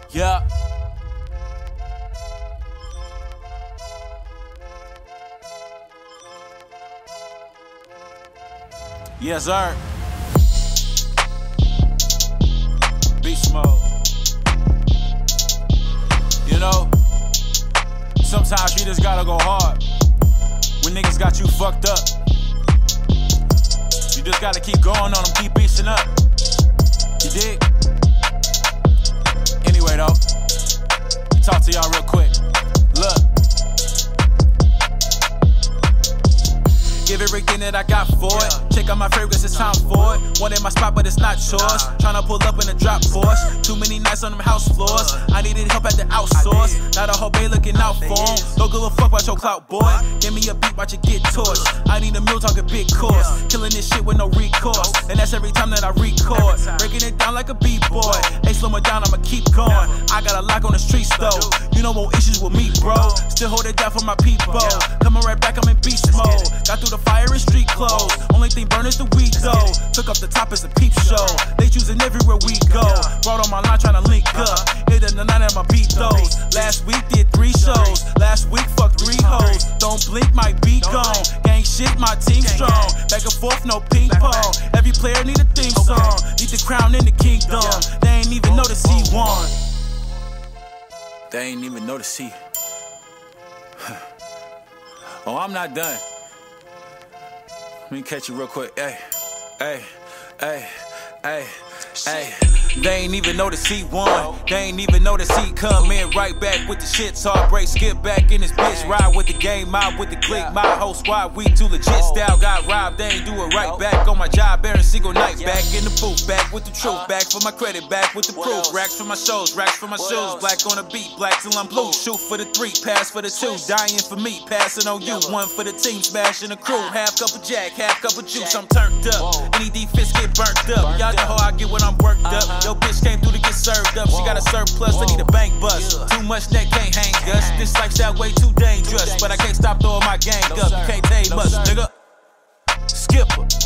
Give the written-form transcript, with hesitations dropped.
Yeah. Yes, sir. Beast mode. You know, sometimes you just gotta go hard when niggas got you fucked up. You just gotta keep going on them, keep beasting up. You dig? Anyway, though, talk to y'all real quick. Look. Give everything that I got for it. Check out my favorites, it's time for it. Wanted my spot, but it's not yours. Tryna pull up in a drop force. Too many nights on them house floors. I needed help at the outsource. Now the whole bay looking out for him. Don't give a fuck about your clout, boy. Give me a beat, watch it get torched. I need a meal, talking big course. Killing this shit with no recourse. And that's every time that I record. Breaking it down like a B-boy. Hey, slow me down, I'ma keep going. I got a lock on the streets, though. You know what issues with me, bro. Still hold it down for my people. Coming right back, I'm in beast mode. Got through the fire in street clothes. Only thing burn is the weed though. Took off the top as a peep show. They choosing everywhere we go. Brought on my line trying to link up. Hit in the night at my beat those. Last week did 3 shows. Last week fucked 3 hoes. Don't blink, might be gone. Gang shit, my team strong. Back and forth, no ping pong. Every player need a theme song. Need the crown in the kingdom. They ain't even notice he won. They ain't even notice he. Oh, I'm not done. Let me catch you real quick. Hey, hey, hey, hey, hey. They ain't even notice he won. They ain't even notice he come in right back with the shit. Heartbreak, skip back in his bitch. Ride with the game, mob with the click. My whole squad, we too legit. Style got robbed, they ain't do it right back. On my job, every single night. Back in the booth, back with the truth. Back for my credit, back with the proof. Racks for my shows, racks for my shoes. Black on the beat, black till I'm blue. Shoot for the 3, pass for the 2. Dying for me, passing on you. 1 for the team, smashing the crew. Half cup of Jack, half cup of juice. I'm turned up. Any defense get burnt up. Y'all know how I get when I'm worked up. Yo, bitch came through to get served up. She got a surplus, I need a bank bust. Too much neck can't hang us. This lifestyle way too dangerous. But I can't stop throwing my gang up. You can't tame us, nigga. Skipper.